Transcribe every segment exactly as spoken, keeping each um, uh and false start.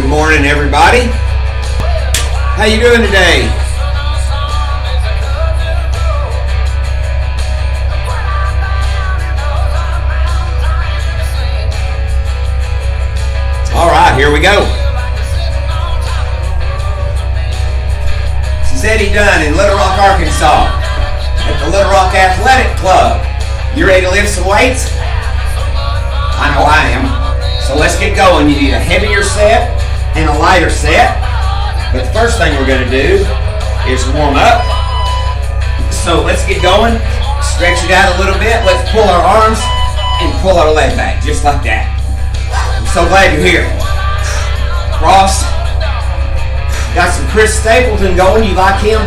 Good morning, everybody. How you doing today? All right, here we go. This is Eddie Dunn in Little Rock, Arkansas at the Little Rock Athletic Club. You ready to lift some weights? I know I am. So let's get going. You need a heavier set and a lighter set. But the first thing we're going to do is warm up. So let's get going. Stretch it out a little bit. Let's pull our arms and pull our leg back, just like that. I'm so glad you're here. Ross, got some Chris Stapleton going. You like him?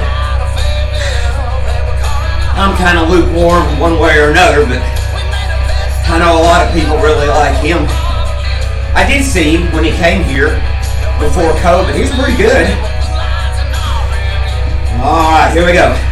I'm kind of lukewarm one way or another, but I know a lot of people really like him. I did see him when he came here before COVID. He was pretty good. All right, here we go.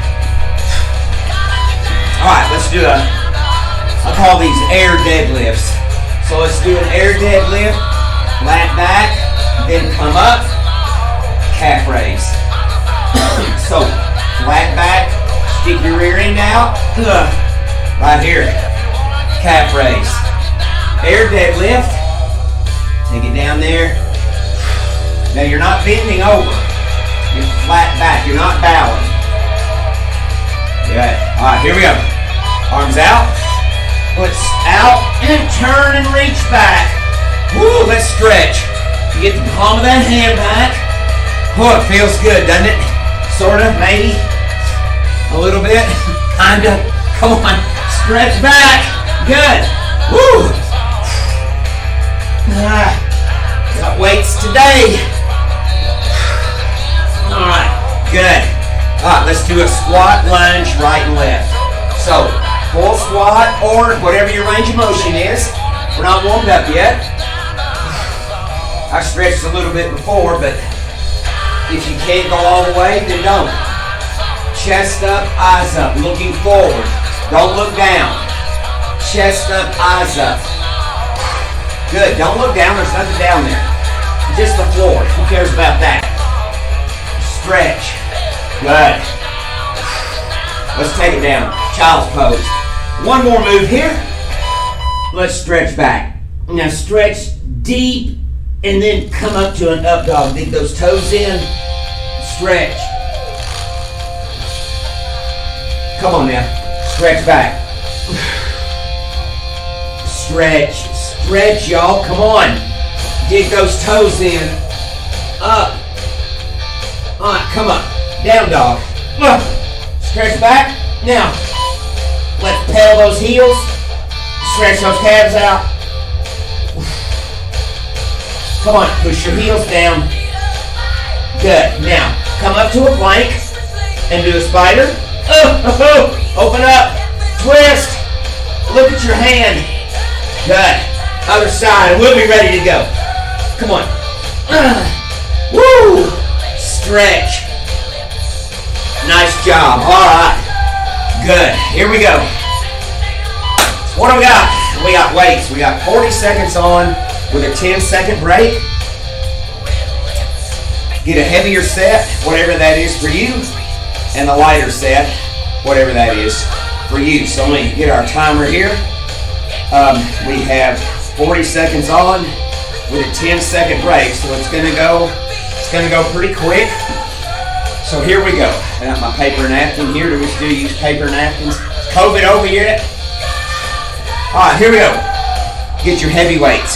All right, let's do a, I call these air deadlifts. So let's do an air deadlift, flat back, then come up, calf raise. So flat back, stick your rear end out, right here, calf raise. Air deadlift, take it down there. Now you're not bending over, you're flat back, you're not bowing. Good, all right, here we go. Arms out, puts out, and turn and reach back. Woo, let's stretch. You get the palm of that hand back. Oh, it feels good, doesn't it? Sort of, maybe. A little bit, kind of. Come on, stretch back. Good. Woo. Ah, got weights today. All right, good. All right, let's do a squat, lunge, right and left. So, full squat or whatever your range of motion is. We're not warmed up yet. I stretched a little bit before, but if you can't go all the way, then don't. Chest up, eyes up, looking forward. Don't look down. Chest up, eyes up. Good, don't look down, there's nothing down there. Just the floor, who cares about that? Stretch, good. Let's take it down, child's pose. One more move here. Let's stretch back. Now stretch deep and then come up to an up dog. Dig those toes in, stretch. Come on now, stretch back. Stretch, stretch y'all, come on. Dig those toes in, up. All right, come up, down dog. Stretch back, now. Let's pedal those heels, stretch those calves out. Come on, push your heels down. Good, now come up to a plank and do a spider. Oh, oh, oh. Open up, twist, look at your hand. Good, other side, we'll be ready to go. Come on. Woo, stretch. Nice job, all right. Good, here we go. What do we got? We got weights. We got forty seconds on with a ten second break. Get a heavier set, whatever that is for you, and a lighter set, whatever that is for you. So let me get our timer here. Um, we have forty seconds on with a ten second break, so it's gonna go, it's gonna go pretty quick. So here we go. I got my paper napkin here. Do we still use paper napkins? Is COVID over yet? All right, here we go. Get your heavy weights.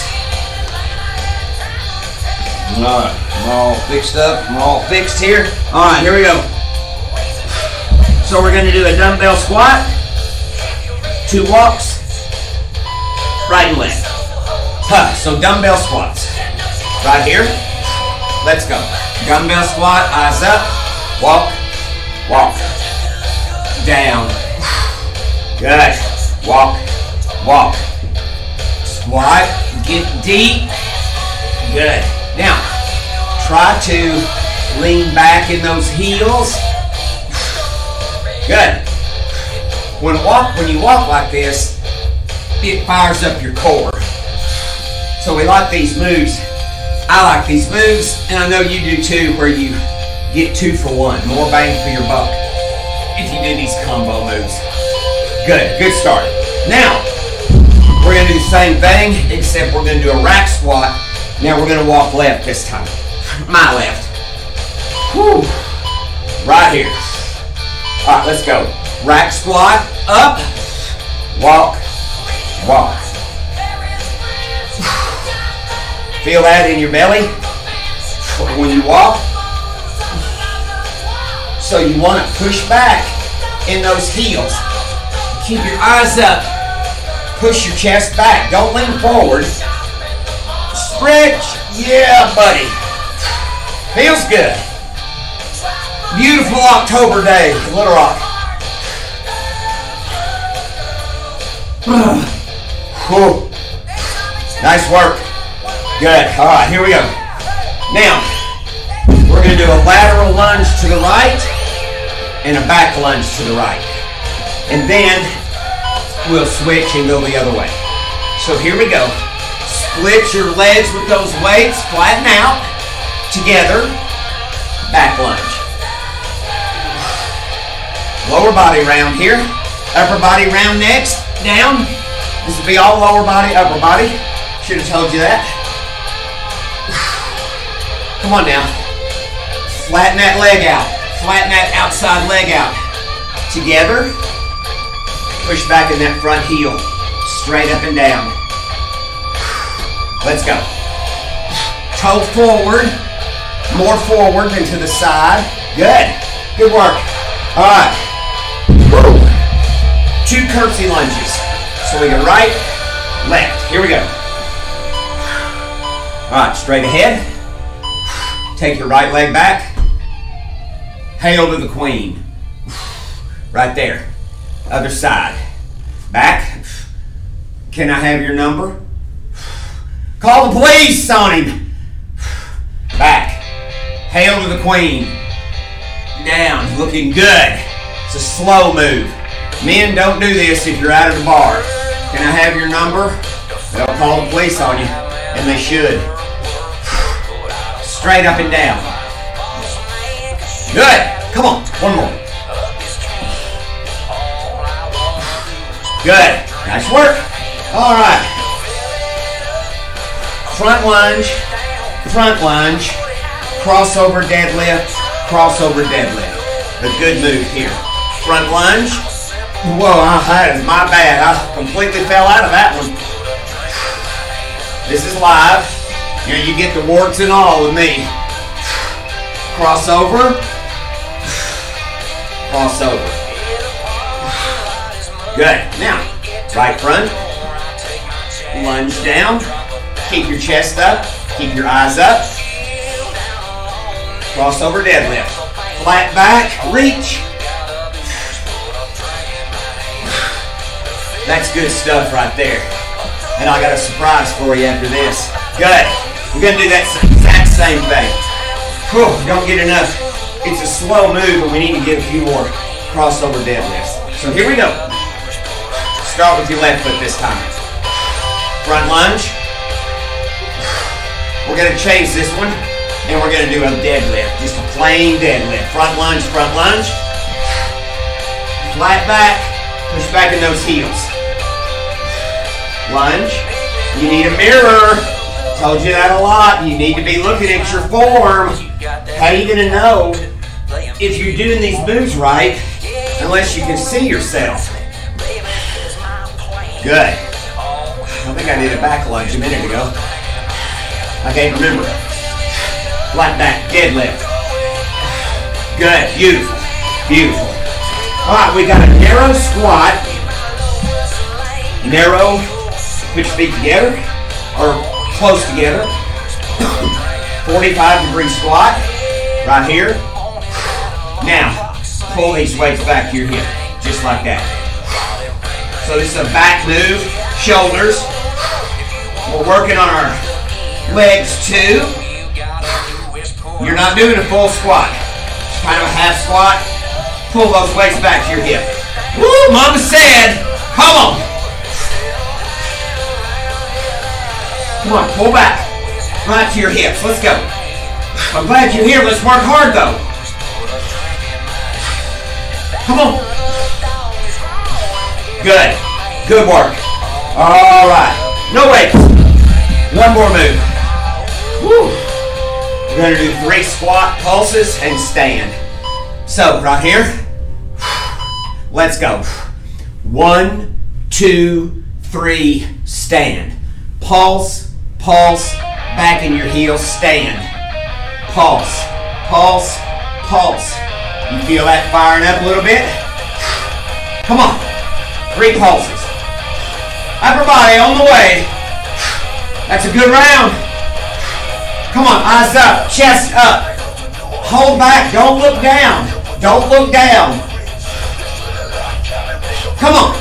All right, I'm all fixed up. I'm all fixed here. All right, here we go. So we're going to do a dumbbell squat, two walks, right and left. Huh, so dumbbell squats. Right here. Let's go. Dumbbell squat, eyes up. Walk, walk, down, good, walk, walk, squat, get deep, good. Now, try to lean back in those heels, good. When, walk, when you walk like this, it fires up your core. So we like these moves I like these moves, and I know you do too, where you get two for one, more bang for your buck if you do these combo moves. Good, good start. Now, we're gonna do the same thing, except we're gonna do a rack squat. Now we're gonna walk left this time. My left. Whew. Right here. All right, let's go. Rack squat, up, walk, walk. Feel that in your belly when you walk. So you want to push back in those heels. Keep your eyes up. Push your chest back. Don't lean forward. Stretch. Yeah, buddy. Feels good. Beautiful October day, Little Rock. Whew. Nice work. Good. All right, here we go. Now, we're going to do a lateral lunge to the right and a back lunge to the right. And then we'll switch and go the other way. So here we go. Split your legs with those weights, flatten out, together, back lunge. Lower body round here, upper body round next, down. This will be all lower body, upper body. Should have told you that. Come on now. Flatten that leg out. Flatten that outside leg out. Together. Push back in that front heel. Straight up and down. Let's go. Toe forward. More forward than to the side. Good. Good work. All right. Woo. Two curtsy lunges. So we go right, left. Here we go. All right, straight ahead. Take your right leg back. Hail to the Queen. Right there. Other side. Back. Can I have your number? Call the police on him. Back. Hail to the Queen. Down. Looking good. It's a slow move. Men, don't do this if you're out of the bar. Can I have your number? They'll call the police on you. And they should. Straight up and down. Good. Come on. One more. Good. Nice work. All right. Front lunge. Front lunge. Crossover deadlift. Crossover deadlift. A good move here. Front lunge. Whoa, that is my bad. I completely fell out of that one. This is live. You know, you get the warts and all with me. Crossover. Crossover. Good. Now, right front. Lunge down. Keep your chest up. Keep your eyes up. Crossover deadlift. Flat back. Reach. That's good stuff right there. And I got a surprise for you after this. Good. We're going to do that exact same thing. Whew, don't get enough. It's a slow move, but we need to get a few more crossover deadlifts. So here we go. Start with your left foot this time. Front lunge. We're going to change this one, and we're going to do a deadlift. Just a plain deadlift. Front lunge, front lunge. Flat back. Push back in those heels. Lunge. You need a mirror. Told you that a lot. You need to be looking at your form. How are you going to know if you're doing these moves right unless you can see yourself? Good. I think I did a back lunge a minute ago. I can't remember. Flat back, deadlift. Good. Beautiful. Beautiful. All right, we got a narrow squat. Narrow. Put your feet together, or close together. forty-five degree squat, right here. Now, pull these weights back to your hip, just like that. So this is a back move, shoulders. We're working on our legs too. You're not doing a full squat. It's kind of a half squat. Pull those weights back to your hip. Woo, Mama said, come on. Come on, pull back. right to your hips. Let's go. I'm glad you're here. Let's work hard though. Come on. Good. Good work. All right. No weights. One more move. Woo. We're going to do three squat pulses and stand. So right here. Let's go. One, two, three, stand. Pulse, pulse, back in your heels, stand. Pulse, pulse, pulse. You feel that firing up a little bit? Come on. Three pulses. Upper body on the way. That's a good round. Come on, eyes up, chest up. Hold back, don't look down. Don't look down. Come on.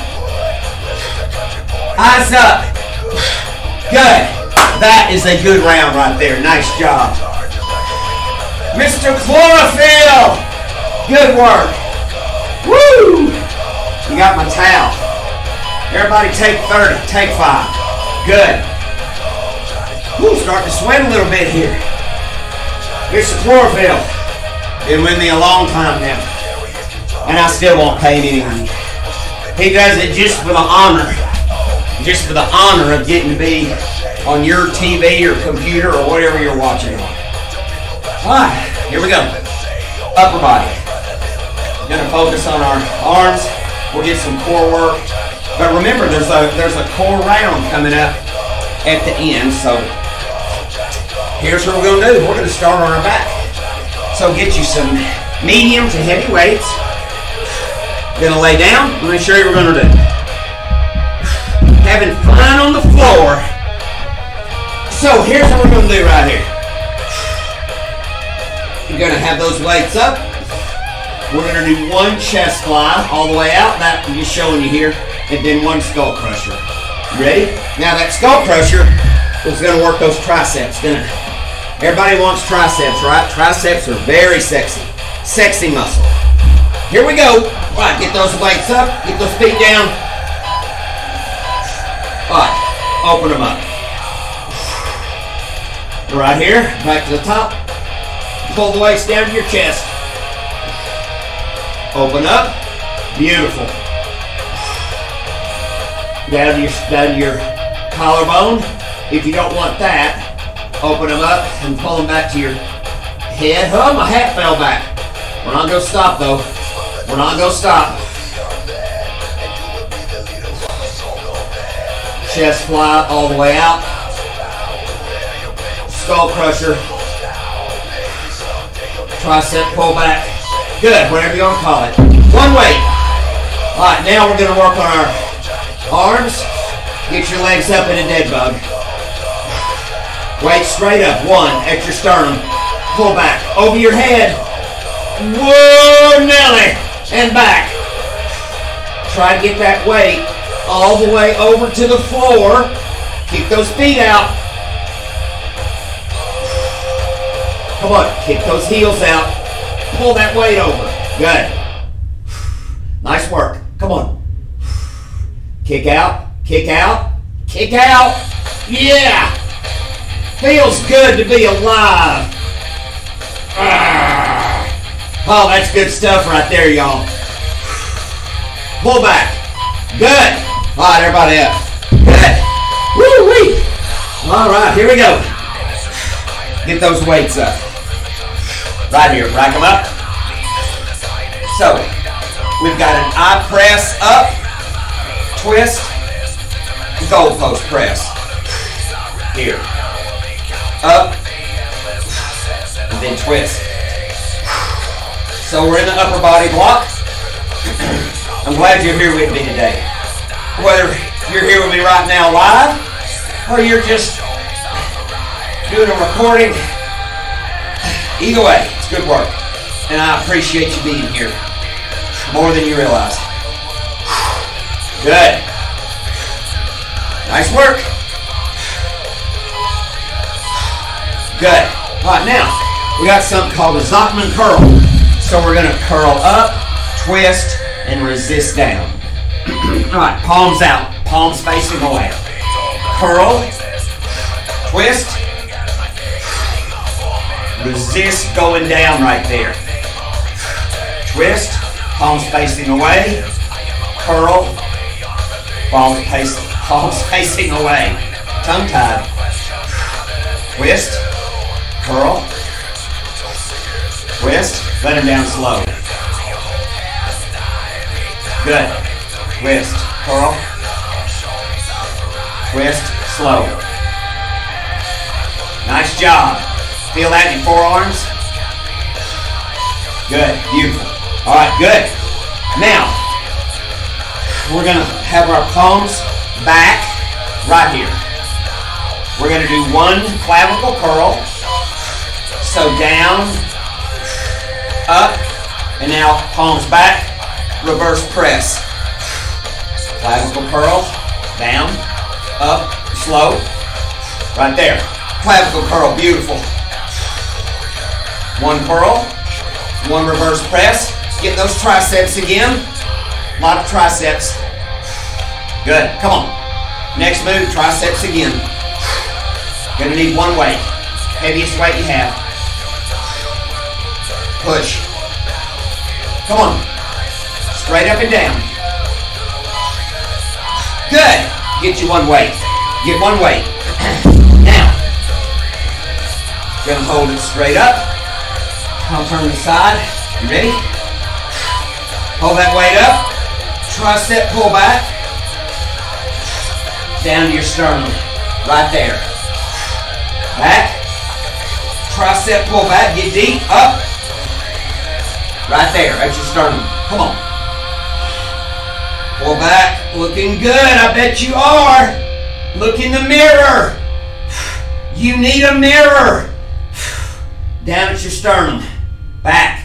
Eyes up. Good. That is a good round right there. Nice job. Mister Chlorophyll. Good work. Woo! You got my towel. Everybody take thirty. Take five. Good. Woo, starting to sweat a little bit here. Mister Chlorophyll. Been with me a long time now. And I still won't pay him any money. He does it just for the honor. Just for the honor of getting to be on your T V or computer or whatever you're watching on. Alright, here we go. Upper body. Gonna focus on our arms. We'll get some core work. But remember, there's a there's a core round coming up at the end. So here's what we're gonna do. We're gonna start on our back. So get you some medium to heavy weights. Gonna lay down. Let me show you what we're gonna do. Having fun on the floor. So here's what we're gonna do right here. You're gonna have those weights up. We're gonna do one chest fly all the way out. That I'm just showing you here, and then one skull crusher. You ready? Now that skull crusher is gonna work those triceps. Gonna. Everybody wants triceps, right? Triceps are very sexy, sexy muscle. Here we go. All right, get those weights up. Get those feet down. All right, open them up. Right here, back to the top. Pull the weights down to your chest. Open up. Beautiful. Down to your, down to your collarbone. If you don't want that, open them up and pull them back to your head. Oh, my hat fell back. We're not going to stop, though. We're not going to stop. Chest fly all the way out. Skull crusher. Tricep pull back. Good, whatever you want to call it. One weight. All right, now we're going to work on our arms. Get your legs up in a dead bug. Weight straight up. One, at your sternum. Pull back. Over your head. Whoa, Nelly. And back. Try to get that weight all the way over to the floor. Keep those feet out. Come on, kick those heels out. Pull that weight over. Good. Nice work. Come on. Kick out, kick out, kick out. Yeah. Feels good to be alive. Ah. Oh, that's good stuff right there, y'all. Pull back. Good. All right, everybody up. Good. Woo-wee. All right, here we go. Get those weights up. Right here, rack them up. So, we've got an eye press up, twist, goalpost press. Here. Up, and then twist. So we're in the upper body block. I'm glad you're here with me today. Whether you're here with me right now live, or you're just doing a recording, either way, it's good work. And I appreciate you being here more than you realize. Good. Nice work. Good. All right, now, we got something called a Zockman curl. So we're going to curl up, twist, and resist down. All right, palms out, palms facing away. Curl, twist, Resist going down right there. Twist, palms facing away. Curl, palms facing, palms facing away. Tongue tied. Twist, curl, twist, let him down slow. Good. Twist, curl, twist, slow. Nice job. Feel that in your forearms? Good, beautiful. All right, good. Now, we're gonna have our palms back right here. We're gonna do one clavicle curl. So down, up, and now palms back, reverse press. Clavicle curl, down, up, slow. Right there. Clavicle curl, beautiful. One curl, one reverse press. Get those triceps again. A lot of triceps. Good, come on. Next move, triceps again. Gonna need one weight. Heaviest weight you have. Push. Come on. Straight up and down. Good. Get you one weight. Get one weight. Now, gonna hold it straight up. I'll turn to the side. You ready? Hold that weight up. Tricep pull back. Down to your sternum. Right there. Back. Tricep pull back. Get deep. Up. Right there. At your sternum. Come on. Pull back. Looking good. I bet you are. Look in the mirror. You need a mirror. Down at your sternum. Back.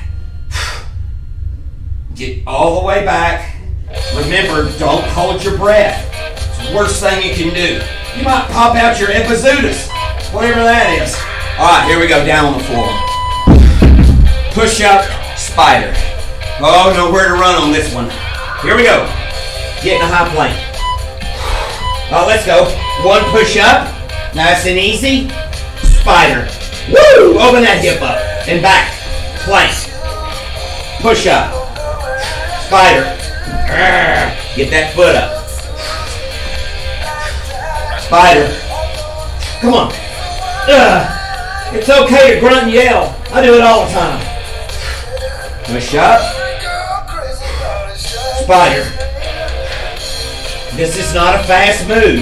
Get all the way back. Remember, don't hold your breath. It's the worst thing you can do. You might pop out your epizootus, whatever that is. All right, here we go, down on the floor. Push up, spider. Oh, nowhere to run on this one. Here we go. Get in a high plank. Oh, let's go. One push up, nice and easy. Spider. Woo! Open that hip up and back. Plank. Push up. Spider. Get that foot up. Spider. Come on. Ugh. It's okay to grunt and yell. I do it all the time. Push up. Spider. This is not a fast move.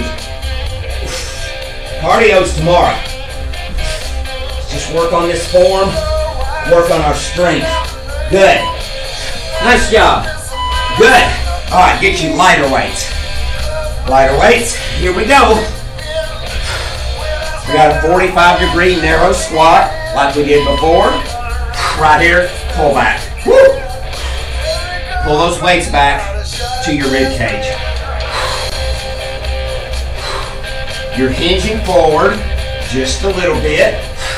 Cardio's tomorrow. Let's just work on this form. Work on our strength. Good. Nice job. Good. All right, get you lighter weights. Lighter weights. Here we go. We got a forty-five degree narrow squat like we did before. Right here, pull back. Woo! Pull those weights back to your rib cage. You're hinging forward just a little bit.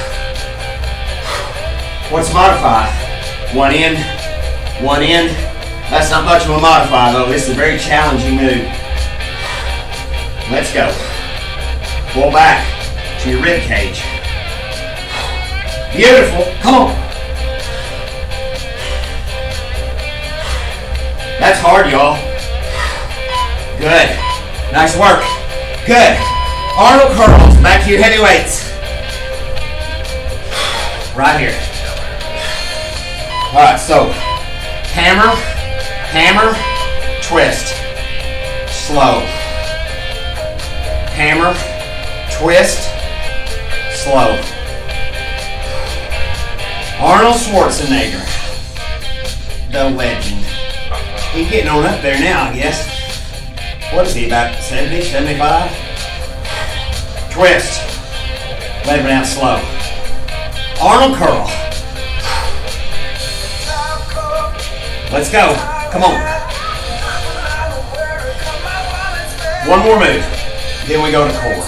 What's modify? One in, one in. That's not much of a modify though. This is a very challenging move. Let's go. Pull back to your rib cage. Beautiful. Come on. That's hard, y'all. Good. Nice work. Good. Arnold curls. Back to your heavy weights. Right here. All right, so hammer, hammer, twist. Slow. Hammer, twist, slow. Arnold Schwarzenegger, the legend. He's getting on up there now, I guess. What is he, about seventy, seventy-five? Twist. Let him down slow. Arnold curl. Let's go. Come on. One more move. Then we go to core.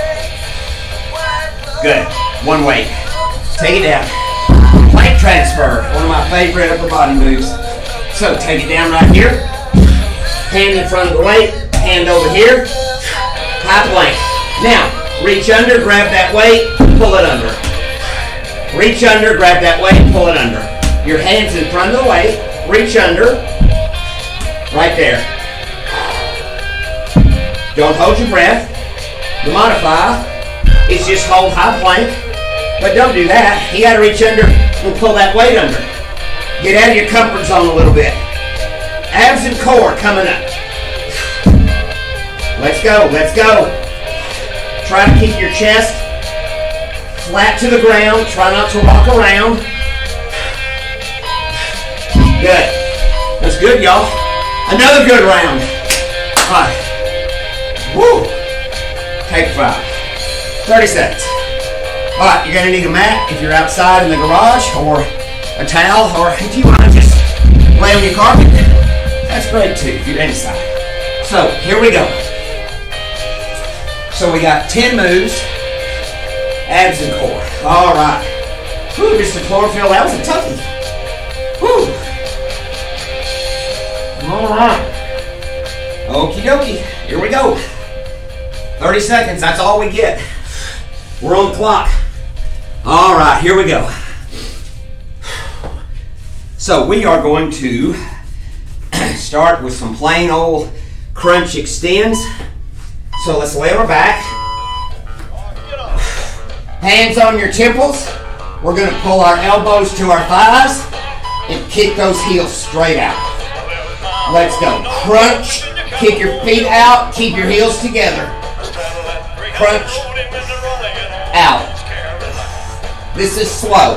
Good. One weight. Take it down. Plank transfer. One of my favorite upper body moves. So take it down right here. Hand in front of the weight. Hand over here. High plank. Now, reach under, grab that weight, pull it under. Reach under, grab that weight, and pull it under. Your hands in front of the weight. Reach under. Right there. Don't hold your breath. The modify is just hold high plank. But don't do that. You got to reach under and pull that weight under. Get out of your comfort zone a little bit. Abs and core coming up. Let's go, let's go. Try to keep your chest flat to the ground. Try not to rock around. Good. That's good, y'all. Another good round. All right. Woo. Take five. thirty seconds. All right, you're going to need a mat if you're outside in the garage, or a towel, or if you want to just lay on your carpet. That's great too if you're inside. So here we go. So we got ten moves, abs and core. All right. Whew, Mister Chlorophyll, that was a toughie. Whew. All right. Okie dokie. Here we go. thirty seconds. That's all we get. We're on the clock. All right. Here we go. So we are going to start with some plain old crunch extends. So let's lay on our back. Hands on your temples. We're going to pull our elbows to our thighs and kick those heels straight out. Let's go. Crunch. Kick your feet out. Keep your heels together. Crunch. Out. This is slow.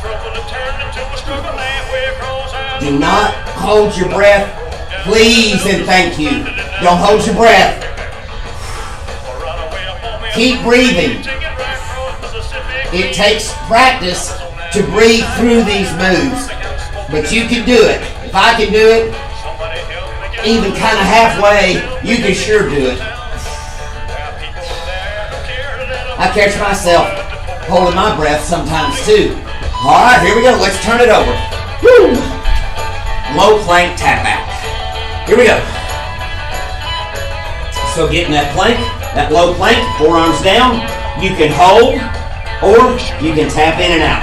Do not hold your breath. Please and thank you. Don't hold your breath. Keep breathing. It takes practice to breathe through these moves, but you can do it. If I can do it, even kind of halfway, you can sure do it. I catch myself holding my breath sometimes too. All right, here we go. Let's turn it over. Woo. Low plank tap out. Here we go. So getting that plank, that low plank, forearms down, you can hold or you can tap in and out.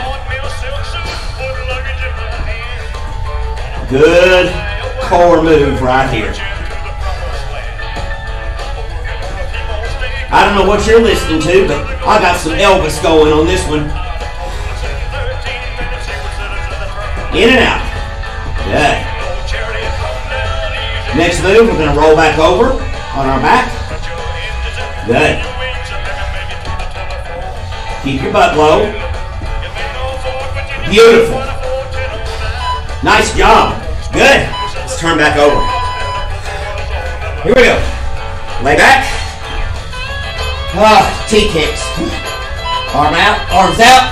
Good core move right here. I don't know what you're listening to, but I got some Elvis going on this one. In and out. Good. Next move, we're going to roll back over on our back. Good. Keep your butt low. Beautiful. Nice job. Good. Let's turn back over. Here we go. Lay back. Ah, T-kicks. Arm out, arms out.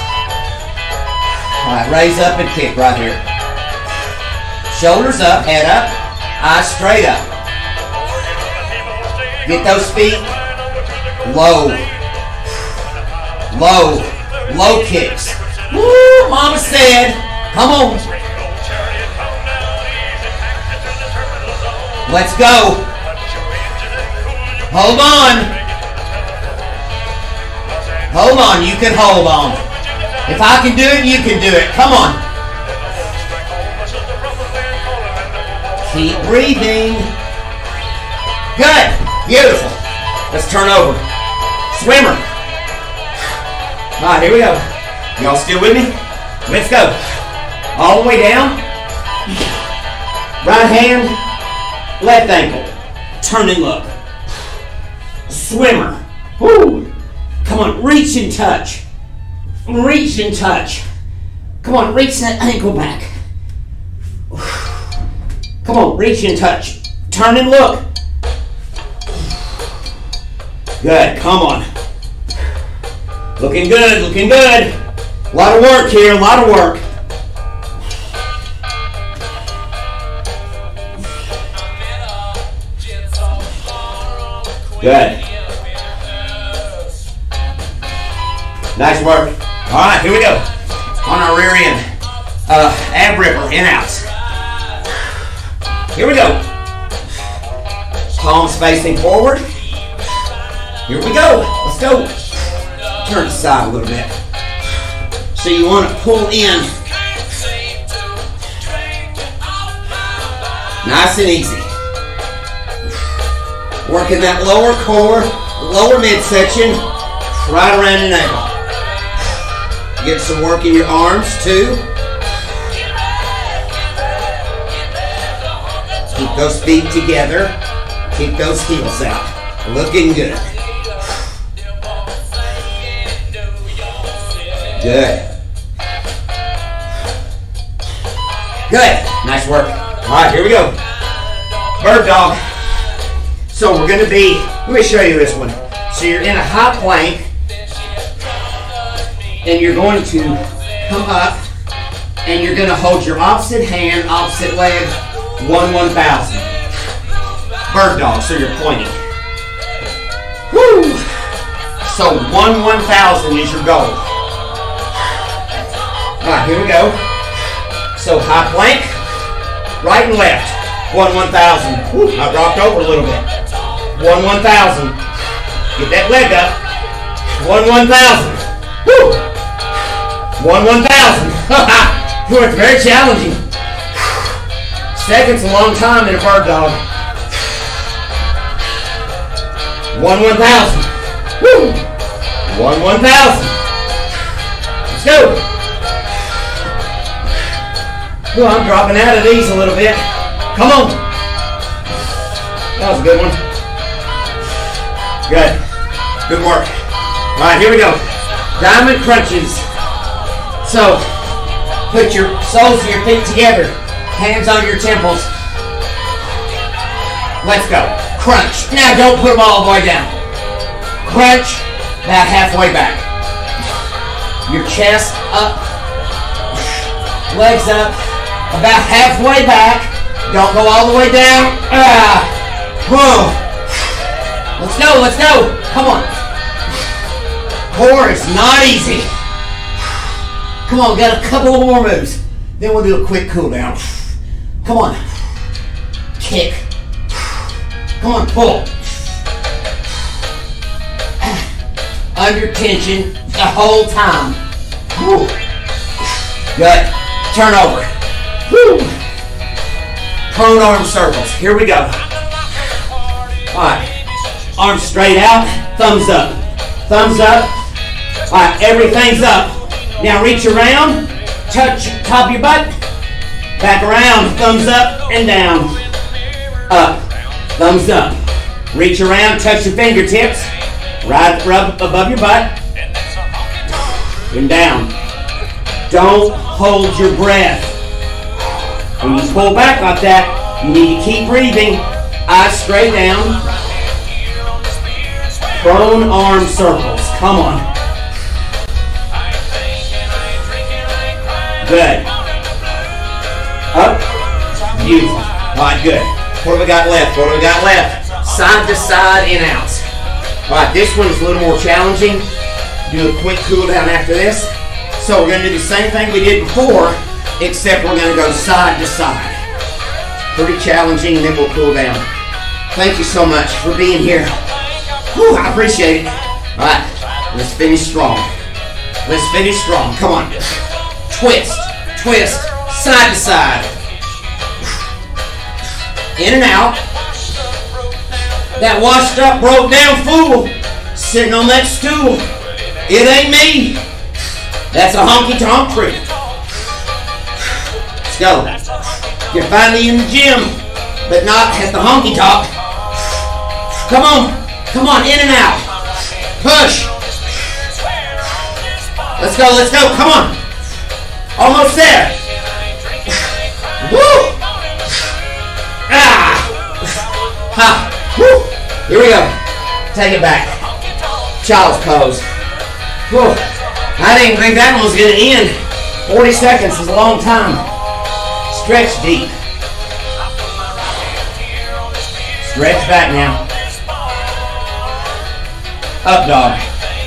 All right, raise up and kick right here. Shoulders up, head up, eyes straight up. Get those feet low. Low. Low kicks. Woo, mama said. Come on. Let's go. Hold on. Hold on, you can hold on. If I can do it, you can do it. Come on. Keep breathing. Good. Beautiful. Let's turn over. Swimmer. All right, here we go. Y'all still with me? Let's go. All the way down. Right hand, left ankle. Turn and look. Swimmer. Woo. Come on, reach and touch. Reach and touch. Come on, reach that ankle back. Come on, reach and touch. Turn and look. Good, come on. Looking good, looking good. A lot of work here, a lot of work. Good. Nice work. All right, here we go. On our rear end. Uh, ab ripper, in outs. Here we go. Palms facing forward. Here we go. Let's go. Turn to the side a little bit. So you want to pull in. Nice and easy. Working that lower core, lower midsection, right around the navel. Get some work in your arms too. Keep those feet together. Keep those heels out. Looking good. Good. Good. Nice work. All right, here we go. Bird dog. So we're going to be, let me show you this one. So you're in a high plank, and you're going to come up, and you're going to hold your opposite hand, opposite leg, one one thousand. Bird dog, so you're pointing. Woo! So one one thousand is your goal. All right, here we go. So high plank, right and left, one one thousand. Woo, I dropped over a little bit. One one thousand. Get that leg up. One one thousand. Woo! One one thousand. It's very challenging. Second's a long time in a bird dog. One one thousand. Woo! One one thousand. Let's go. Well, I'm dropping out of these a little bit. Come on. That was a good one. Good. Good work. All right, here we go. Diamond crunches. So, put your soles of your feet together. Hands on your temples. Let's go. Crunch. Now, don't put them all the way down. Crunch about halfway back. Your chest up. Legs up. About halfway back. Don't go all the way down. Ah. Whoa. Let's go, let's go. Come on. Core is not easy. Come on, got a couple of more moves. Then we'll do a quick cool down. Come on. Kick. Come on, pull. Under tension the whole time. Woo. Good. Turn over. Woo. Prone arm circles. Here we go. All right. Arms straight out. Thumbs up. Thumbs up. All right. Everything's up. Now reach around. Touch top of your butt. Back around. Thumbs up and down. Up. Thumbs up. Reach around. Touch your fingertips. Right rub above your butt. And down. Don't hold your breath. When you pull back like that, you need to keep breathing. Eyes straight down. Prone arm circles. Come on. Good. Up. Beautiful. All right, good. What do we got left? What do we got left? Side to side and out. All right, this one is a little more challenging. Do a quick cool down after this. So we're going to do the same thing we did before, except we're going to go side to side. Pretty challenging, and then we'll cool down. Thank you so much for being here. Whew, I appreciate it. All right, let's finish strong. Let's finish strong. Come on. Twist, twist, side to side. In and out. That washed up, broke down fool sitting on that stool. It ain't me. That's a honky-tonk trick. Let's go. You're finally in the gym, but not at the honky-tonk. Come on. Come on, in and out. Push. Let's go, let's go. Come on. Almost there. Woo. Ah. Ha. Woo. Here we go. Take it back. Child's pose. Woo. I didn't think that one was going to end. forty seconds is a long time. Stretch deep. Stretch back now. Up dog.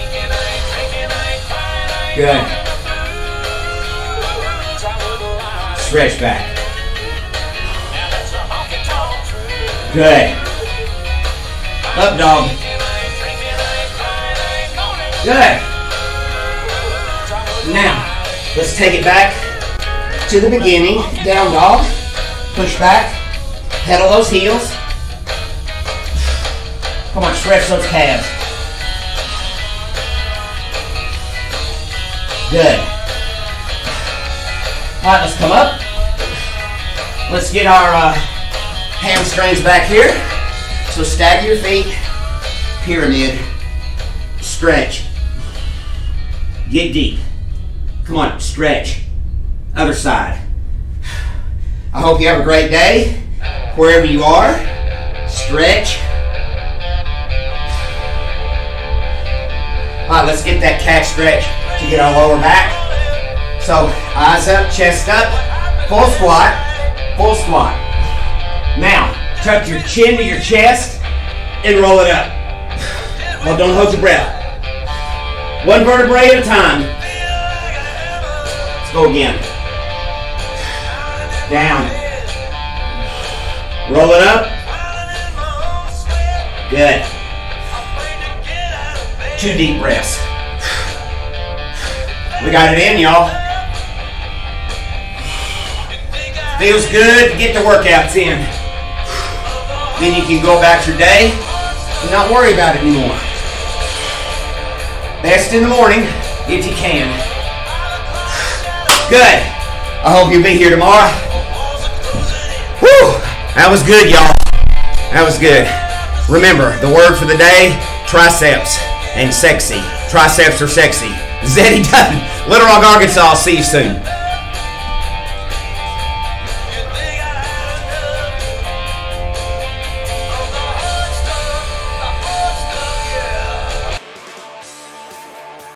Good. Stretch back. Good. Up dog. Good. Now, Let's take it back to the beginning. Down dog. Push back. Pedal those heels. Come on, stretch those calves. Good. All right, let's come up. Let's get our uh, hamstrings back here. So stagger your feet. Pyramid. Stretch. Get deep. Come on, stretch. Other side. I hope you have a great day. Wherever you are, stretch. All right, let's get that cat stretch to get our lower back. So, eyes up, chest up, full squat, full squat. Now, tuck your chin to your chest and roll it up. Well, don't hold your breath. One vertebrae at a time. Let's go again. Down. Roll it up. Good. Two deep breaths. We got it in, y'all. Feels good to get the workouts in. Then you can go about your day and not worry about it anymore. Best in the morning, if you can. Good. I hope you'll be here tomorrow. Whew. That was good, y'all. That was good. Remember, the word for the day, triceps and sexy. Triceps are sexy. This is Eddie Dunn, Little Rock, Arkansas. See you soon.